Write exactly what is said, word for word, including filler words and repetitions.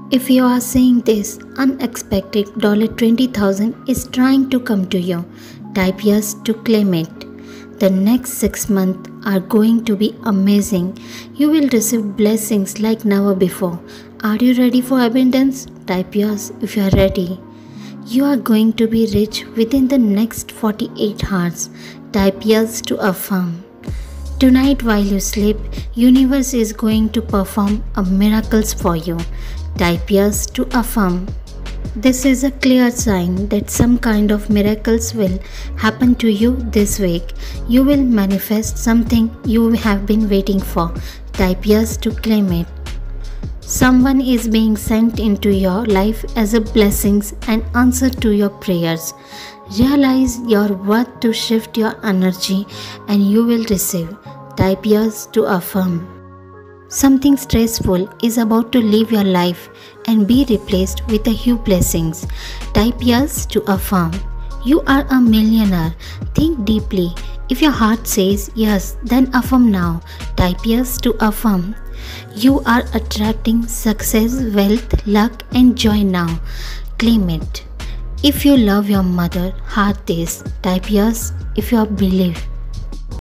If you are saying this, unexpected twenty thousand dollars is trying to come to you. Type yes to claim it. The next six months are going to be amazing. You will receive blessings like never before. Are you ready for abundance? Type yes if you are ready. You are going to be rich within the next forty-eight hours. Type yes to affirm. Tonight while you sleep, universe is going to perform a miracles for you. Type yes to affirm. This is a clear sign that some kind of miracles will happen to you this week. You will manifest something you have been waiting for. Type yes to claim it. Someone is being sent into your life as a blessing and answer to your prayers. Realize your worth to shift your energy and you will receive. Type yes to affirm. Something stressful is about to leave your life and be replaced with a huge blessings. Type yes to affirm. You are a millionaire. Think deeply. If your heart says yes, then affirm now. Type yes to affirm. You are attracting success, wealth, luck and joy now. Claim it. If you love your mother, heart this. Type yes if you believe.